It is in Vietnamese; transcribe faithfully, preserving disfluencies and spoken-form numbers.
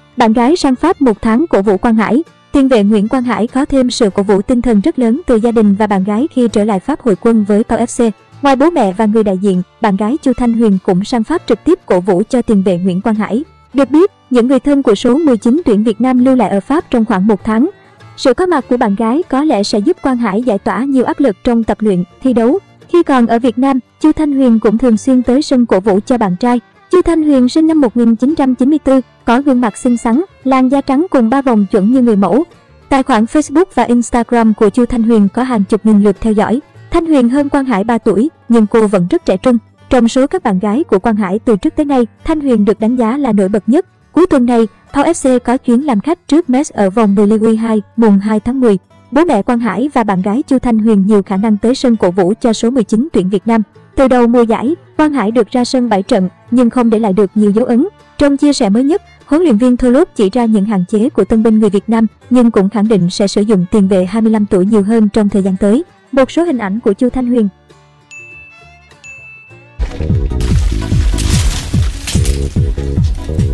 Bạn gái sang Pháp một tháng cổ vũ Quang Hải. Tiền vệ Nguyễn Quang Hải có thêm sự cổ vũ tinh thần rất lớn từ gia đình và bạn gái khi trở lại Pháp hội quân với pê a u ép xê. Ngoài bố mẹ và người đại diện, bạn gái Chu Thanh Huyền cũng sang Pháp trực tiếp cổ vũ cho tiền vệ Nguyễn Quang Hải. Được biết, những người thân của số mười chín tuyển Việt Nam lưu lại ở Pháp trong khoảng một tháng. Sự có mặt của bạn gái có lẽ sẽ giúp Quang Hải giải tỏa nhiều áp lực trong tập luyện, thi đấu. Khi còn ở Việt Nam, Chu Thanh Huyền cũng thường xuyên tới sân cổ vũ cho bạn trai. Chu Thanh Huyền sinh năm một nghìn chín trăm chín mươi tư, có gương mặt xinh xắn, làn da trắng cùng ba vòng chuẩn như người mẫu. Tài khoản Facebook và Instagram của Chu Thanh Huyền có hàng chục nghìn lượt theo dõi. Thanh Huyền hơn Quang Hải ba tuổi, nhưng cô vẫn rất trẻ trung. Trong số các bạn gái của Quang Hải từ trước tới nay, Thanh Huyền được đánh giá là nổi bật nhất. Cuối tuần này, pê a u ép xê có chuyến làm khách trước Metz ở vòng mười Ligue hai mùng hai tháng mười. Bố mẹ Quang Hải và bạn gái Chu Thanh Huyền nhiều khả năng tới sân cổ vũ cho số mười chín tuyển Việt Nam. Từ đầu mùa giải, Quang Hải được ra sân bảy trận nhưng không để lại được nhiều dấu ấn. Trong chia sẻ mới nhất, huấn luyện viên Thuốc chỉ ra những hạn chế của tân binh người Việt Nam nhưng cũng khẳng định sẽ sử dụng tiền vệ hai mươi lăm tuổi nhiều hơn trong thời gian tới. Một số hình ảnh của Chu Thanh Huyền. Thank you.